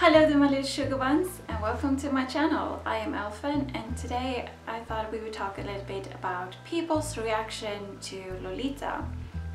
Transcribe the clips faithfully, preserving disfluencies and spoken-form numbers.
Hello there my little sugar buns and welcome to my channel. I am Elfen and today I thought we would talk a little bit about people's reaction to Lolita.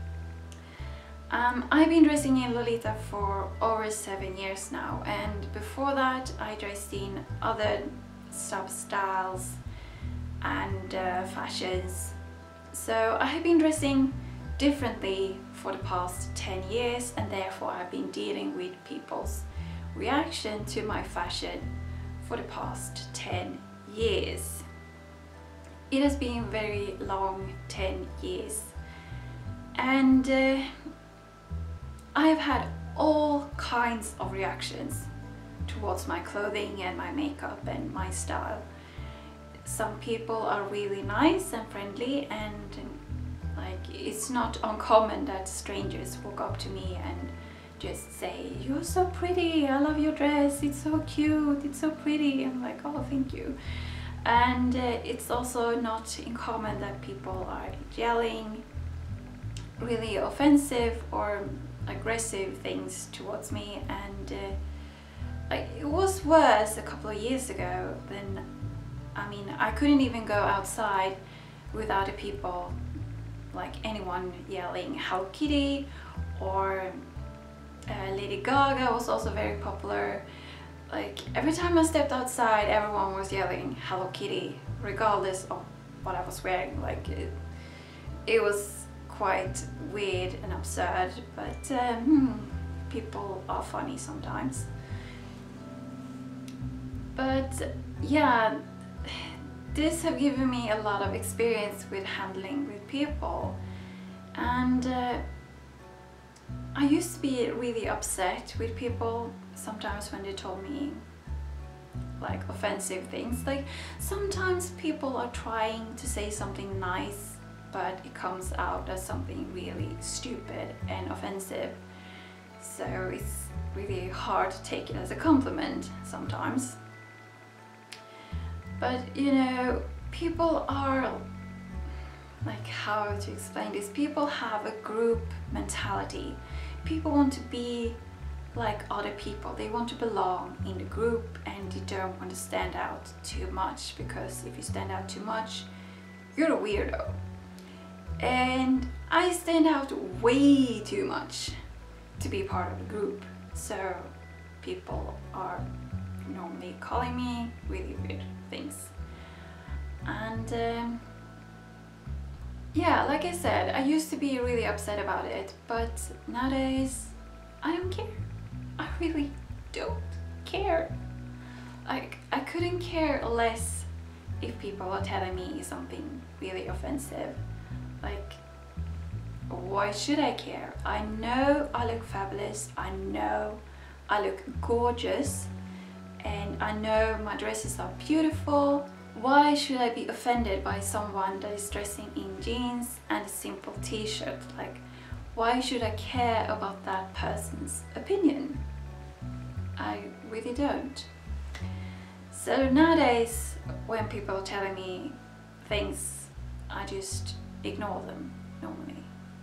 Um, I've been dressing in Lolita for over seven years now, and before that I dressed in other sub styles and uh, fashions. So I have been dressing differently for the past ten years, and therefore I've been dealing with people's reaction to my fashion for the past ten years. It has been very long ten years, and uh, I have had all kinds of reactions towards my clothing and my makeup and my style. Some people are really nice and friendly, and like it's not uncommon that strangers walk up to me and just say, "You're so pretty, I love your dress, it's so cute, it's so pretty." I'm like, "Oh, thank you." And uh, it's also not uncommon that people are yelling really offensive or aggressive things towards me. And uh, like, it was worse a couple of years ago. Then I mean, I couldn't even go outside without the people, like anyone yelling Hello Kitty, or Uh, Lady Gaga was also very popular. Like every time I stepped outside, everyone was yelling Hello Kitty, regardless of what I was wearing. Like it, it was quite weird and absurd, but um, people are funny sometimes. But yeah, this have given me a lot of experience with handling with people, and uh, I used to be really upset with people sometimes when they told me like offensive things. Like sometimes people are trying to say something nice, but it comes out as something really stupid and offensive. So it's really hard to take it as a compliment sometimes. But you know, people are, like, how to explain this? People have a group mentality. People want to be like other people. They want to belong in the group, and you don't want to stand out too much, because if you stand out too much, you're a weirdo. And I stand out way too much to be part of the group. So people are normally calling me really weird things. And um, yeah, like I said, I used to be really upset about it, but nowadays I don't care. I really don't care. Like, I couldn't care less if people are telling me something really offensive. Like, why should I care? I know I look fabulous, I know I look gorgeous, and I know my dresses are beautiful. Why should I be offended by someone that is dressing in jeans and a simple t-shirt? Like, why should I care about that person's opinion? I really don't. So nowadays, when people are telling me things, I just ignore them normally.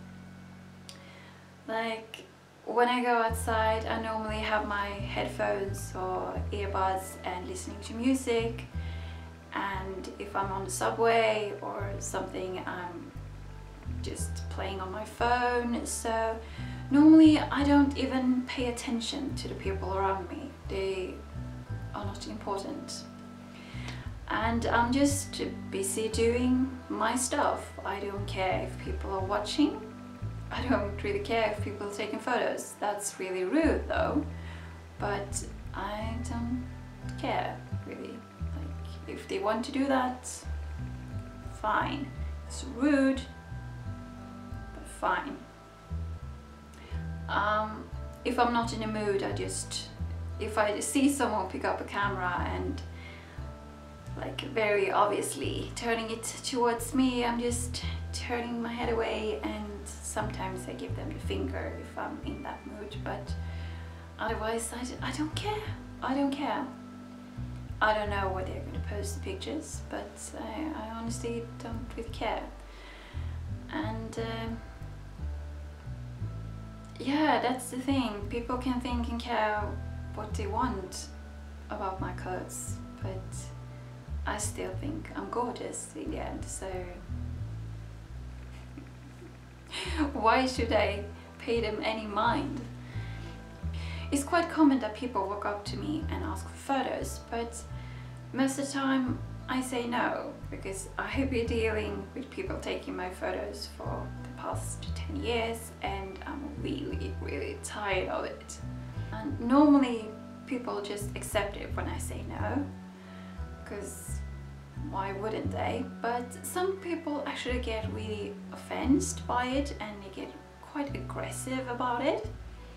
Like, when I go outside, I normally have my headphones or earbuds and listening to music. And if I'm on the subway or something, I'm just playing on my phone. So normally I don't even pay attention to the people around me. They are not important. And I'm just busy doing my stuff. I don't care if people are watching. I don't really care if people are taking photos. That's really rude though. But I don't care really. If they want to do that, fine. It's rude, but fine. Um, if I'm not in a mood, I just, if I see someone pick up a camera and like very obviously turning it towards me, I'm just turning my head away, and sometimes I give them the finger if I'm in that mood, but otherwise I, I don't care. I don't care. I don't know where they're going to post the pictures, but I, I honestly don't really care. And um, yeah, that's the thing. People can think and care what they want about my clothes, but I still think I'm gorgeous in the end, so why should I pay them any mind? It's quite common that people walk up to me and ask for photos, but most of the time I say no, because I've been dealing with people taking my photos for the past ten years and I'm really, really tired of it. And normally people just accept it when I say no, because why wouldn't they? But some people actually get really offended by it and they get quite aggressive about it.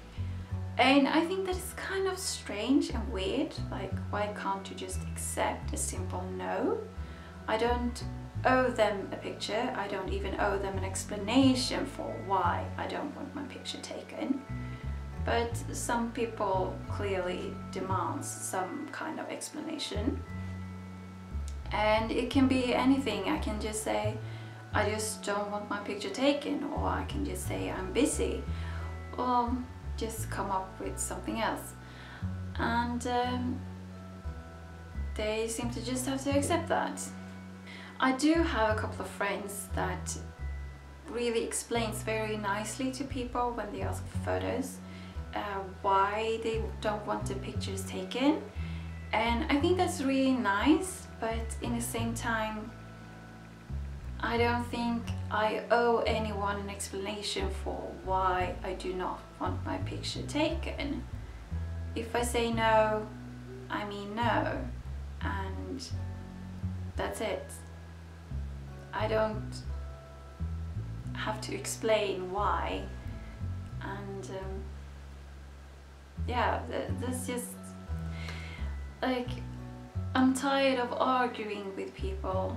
And I think that is kind of strange and weird. Like, why can't you just accept a simple no? I don't owe them a picture. I don't even owe them an explanation for why I don't want my picture taken. But some people clearly demand some kind of explanation. And it can be anything. I can just say, I just don't want my picture taken, or I can just say I'm busy, or just come up with something else. And um, they seem to just have to accept that. I do have a couple of friends that really explains very nicely to people when they ask for photos uh, why they don't want the pictures taken, and I think that's really nice, but in the same time I don't think I owe anyone an explanation for why I do not want my picture taken. If I say no, I mean no, and that's it. I don't have to explain why, and um, yeah, that's just like, I'm tired of arguing with people.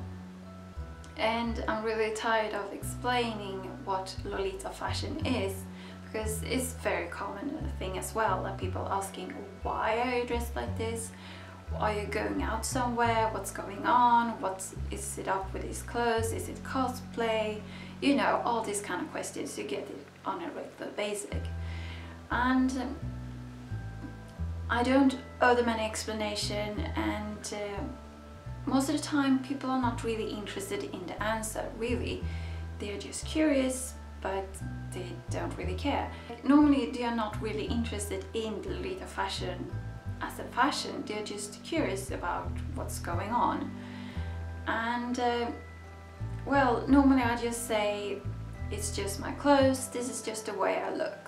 And I'm really tired of explaining what Lolita fashion is, because it's a very common thing as well, that people asking, why are you dressed like this? Are you going out somewhere? What's going on? What is it up with these clothes? Is it cosplay? You know, all these kind of questions you get it on a regular basis. And um, I don't owe them any explanation, and uh, most of the time people are not really interested in the answer, really. They're just curious, but they don't really care. Normally they are not really interested in the Lolita fashion as a fashion, they're just curious about what's going on. And uh, well, normally I just say, it's just my clothes, this is just the way I look.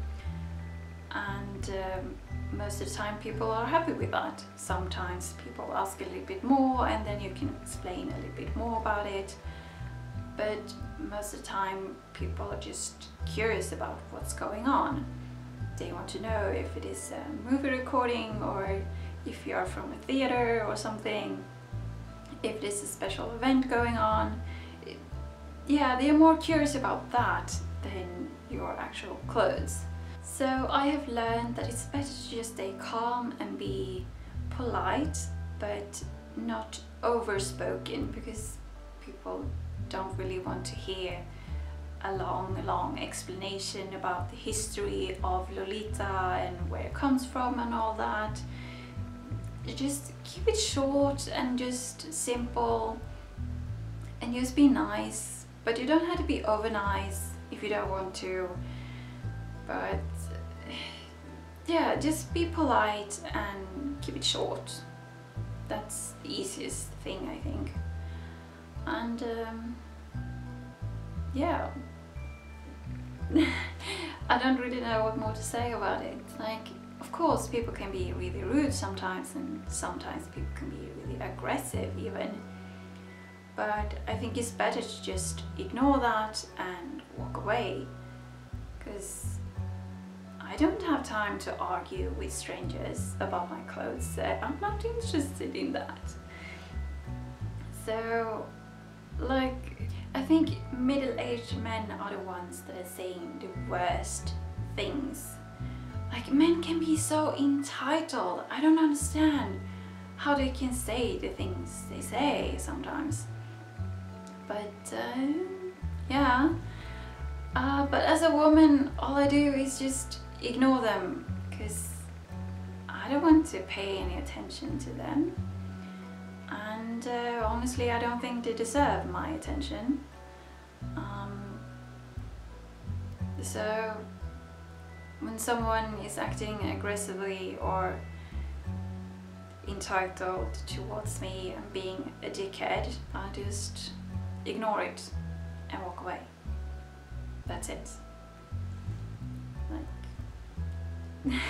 And um, most of the time people are happy with that. Sometimes people ask a little bit more and then you can explain a little bit more about it. But most of the time people are just curious about what's going on. They want to know if it is a movie recording, or if you are from a theater or something, if there's a special event going on. Yeah, they are more curious about that than your actual clothes. So I have learned that it's better to just stay calm and be polite, but not overspoken, because people don't really want to hear a long, long explanation about the history of Lolita and where it comes from and all that. You just keep it short and just simple, and just be nice, but you don't have to be over nice if you don't want to. But yeah, just be polite and keep it short. That's the easiest thing, I think. And um, yeah, I don't really know what more to say about it. Like, of course people can be really rude sometimes, and sometimes people can be really aggressive even. But I think it's better to just ignore that and walk away, because I don't have time to argue with strangers about my clothes. Uh, I'm not interested in that. So, like, I think middle-aged men are the ones that are saying the worst things. Like, men can be so entitled. I don't understand how they can say the things they say sometimes. But uh, yeah, uh, but as a woman, all I do is just ignore them, because I I don't want to pay any attention to them, and uh, honestly I don't think they deserve my attention. Um, so when someone is acting aggressively or entitled towards me and being a dickhead, I just ignore it and walk away. That's it. Like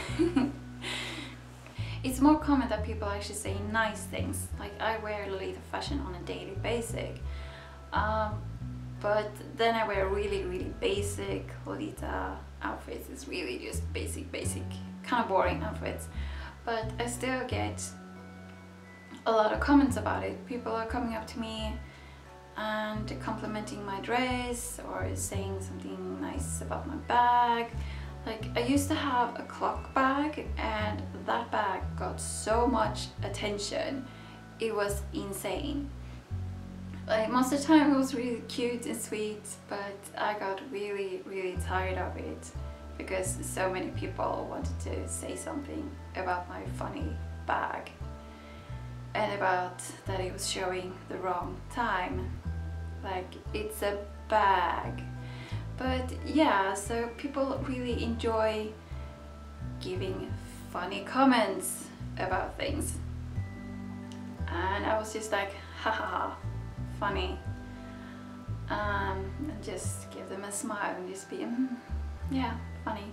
it's more common that people actually say nice things. Like I wear Lolita fashion on a daily basis, um, but then I wear really really basic Lolita outfits. It's really just basic basic kind of boring outfits, but I still get a lot of comments about it. People are coming up to me and complimenting my dress or saying something nice about my bag. Like I used to have a clock bag and that bag got so much attention, it was insane. Like most of the time it was really cute and sweet, but I got really really tired of it because so many people wanted to say something about my funny bag and about that it was showing the wrong time. Like it's a bag. But yeah, so people really enjoy giving funny comments about things, and I was just like haha, funny, um, and just give them a smile and just be mm, yeah, funny.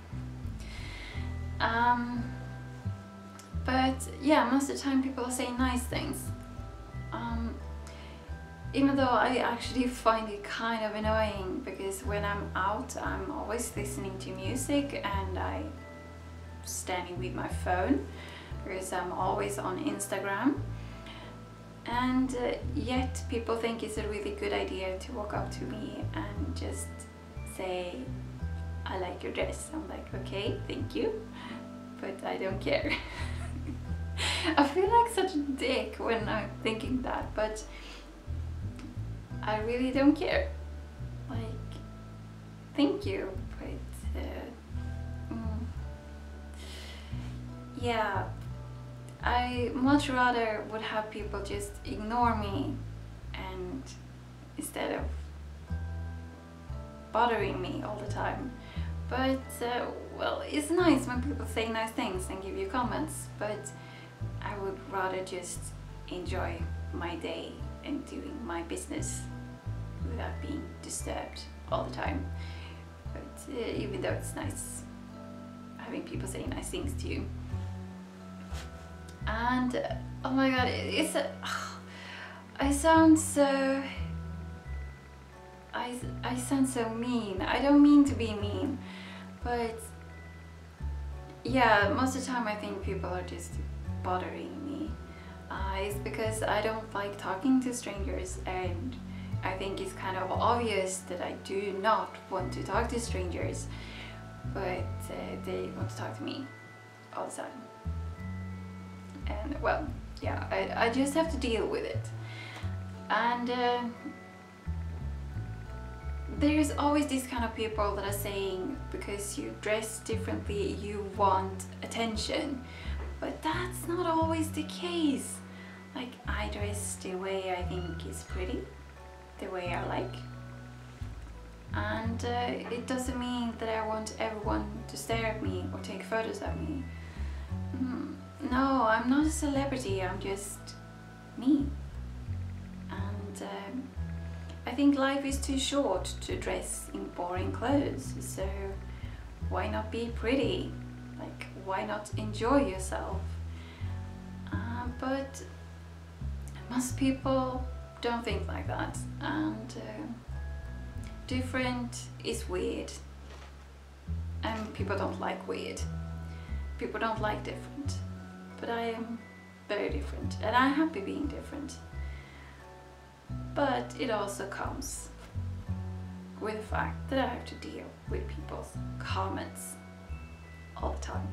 Um, but yeah, most of the time people are saying nice things. Um, Even though I actually find it kind of annoying, because when I'm out I'm always listening to music and I'm standing with my phone because I'm always on Instagram, and uh, yet people think it's a really good idea to walk up to me and just say I like your dress. I'm like, okay, thank you, but I don't care. I feel like such a dick when I'm thinking that, but I really don't care. Like, thank you, but uh, mm, yeah, I much rather would have people just ignore me and instead of bothering me all the time. But uh, well, it's nice when people say nice things and give you comments, but I would rather just enjoy my day and doing my business without being disturbed all the time. But uh, even though it's nice having people say nice things to you. And uh, oh my god, it, it's a, oh, I sound so I, I sound so mean. I don't mean to be mean, but yeah, most of the time I think people are just bothering me. Uh, it's because I don't like talking to strangers, and I think it's kind of obvious that I do not want to talk to strangers, but uh, they want to talk to me all the time. And well, yeah, I, I just have to deal with it. And uh, there's always these kind of people that are saying because you dress differently you want attention, but that's not always the case. Like, I dress the way I think is pretty, the way I like, and uh, it doesn't mean that I want everyone to stare at me or take photos of me. Mm, no, I'm not a celebrity, I'm just me. And um, I think life is too short to dress in boring clothes, so why not be pretty? Like, why not enjoy yourself? Uh, but most people don't think like that, and uh, different is weird, and people don't like weird. People don't like different, but I am very different, and I'm happy being different. But it also comes with the fact that I have to deal with people's comments all the time.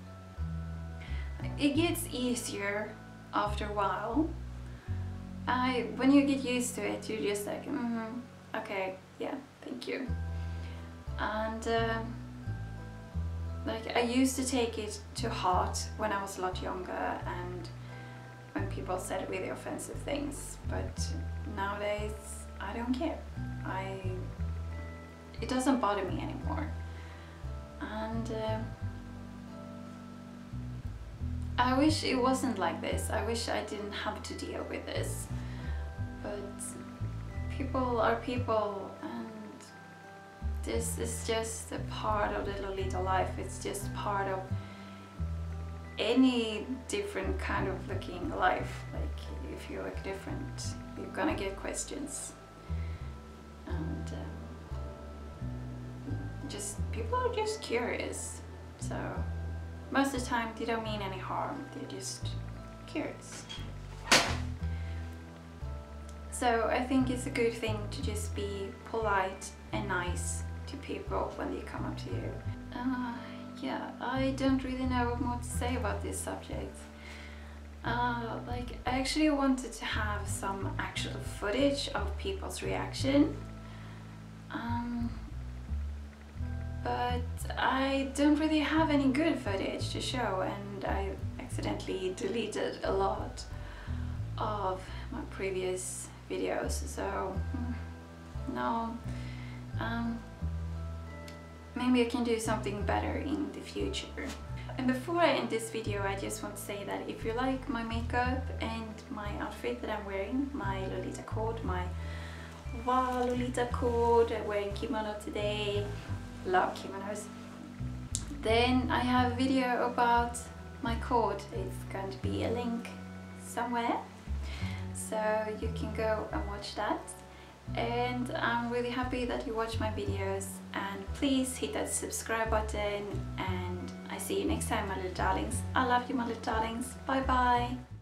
It gets easier after a while. I, when you get used to it, you're just like, mm-hmm, okay, yeah, thank you. And uh, like I used to take it to heart when I was a lot younger and when people said really offensive things, but nowadays I don't care. I it doesn't bother me anymore, and uh, I wish it wasn't like this. I wish I didn't have to deal with this, but people are people, and this is just a part of the Lolita life. It's just part of any different kind of looking life. Like if you look different, you're gonna get questions, and um, just people are just curious. So most of the time they don't mean any harm, they're just curious. So I think it's a good thing to just be polite and nice to people when they come up to you. Uh, yeah, I don't really know what more to say about this subject. Uh, like, I actually wanted to have some actual footage of people's reaction. Um, but I don't really have any good footage to show, and I accidentally deleted a lot of my previous videos, so no. Um, maybe I can do something better in the future. And before I end this video, I just want to say that if you like my makeup and my outfit that I'm wearing, my Lolita cord, my wow Lolita cord, I'm wearing kimono today, love kimonos, then I have a video about my cord. It's going to be a link somewhere, so you can go and watch that. And I'm really happy that you watch my videos, and please hit that subscribe button, and I see you next time, my little darlings. I love you, my little darlings. Bye bye.